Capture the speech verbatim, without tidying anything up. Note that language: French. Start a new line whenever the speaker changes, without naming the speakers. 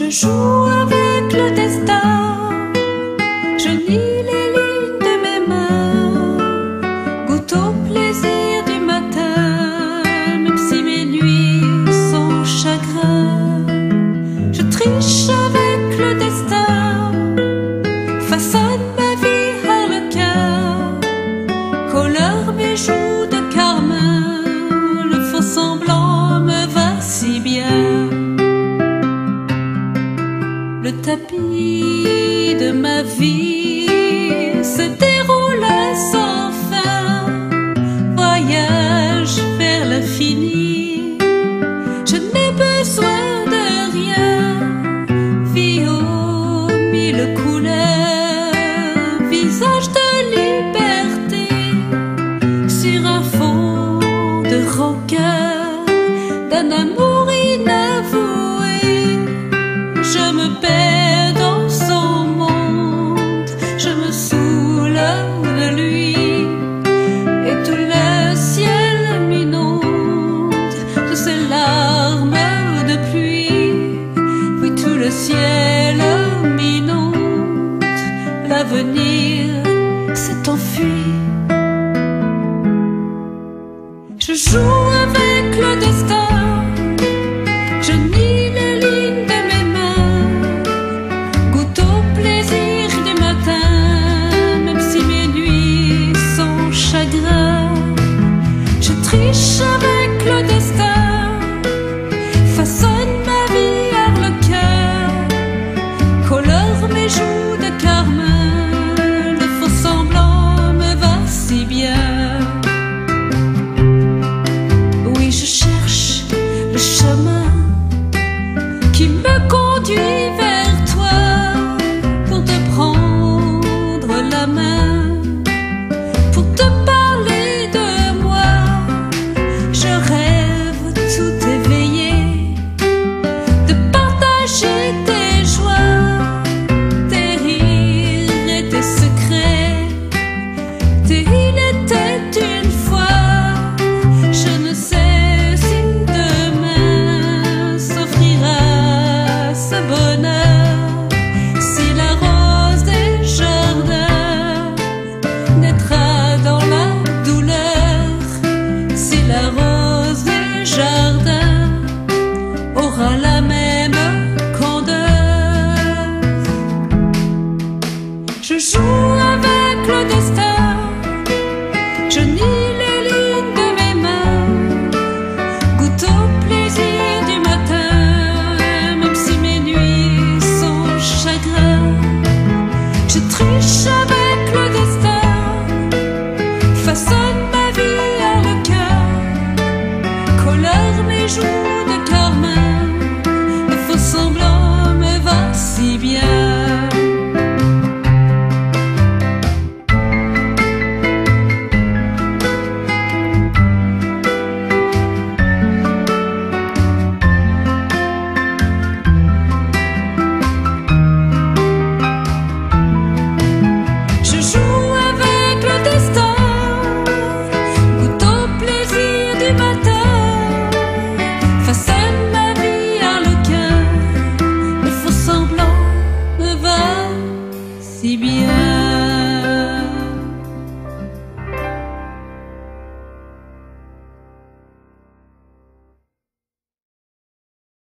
Je joue avec le destin, je lis les lignes de mes mains, goûte au plaisir du matin, même si mes nuits sont chagrin. Je triche avec le destin, façonne ma vie harlequin, colore mes joues de carmin, le faux semblant me va si bien. Le tapis de ma vie se déroule sans fin, voyage vers l'infini. Je n'ai besoin de rien, vie aux mille couleurs, visage de liberté sur un fond de rancœur, d'un amour inavoué. Je me perds dans son monde, je me saoule de lui, et tout le ciel m'inonde de ses larmes de pluie. Oui, tout le ciel m'inonde, l'avenir s'est enfui. Je joue avec le destin, je nie les lignes de mes mains, goûte au plaisir du matin, même si mes nuits sont chagrin. Je triche avec le destin, façonne ma vie harlequin, colore mes joues de carmin, le faux semblant me va si bien. Oui, je cherche le chemin qui me conduit vers toi, pour te prendre la main, pour te parler de moi. Je rêve tout éveillé de partager tes joies, tes rires et tes secrets. Tes il était une fois, je ne sais si demain s'offrira ce bonheur, si la rose des jardins naîtra dans la douleur, si la rose des jardins aura la même candeur. Je joue avec le destin, je nie les lignes de mes mains, goûte au plaisir du matin, même si mes nuits sont chagrin. Je triche avec le destin, façonne ma vie harlequin, colore mes joues de carmin, le faux semblant me va si bien. Je joue avec le destin, goûte au plaisir du matin, façonne ma vie harlequin, le faux semblant me va si bien.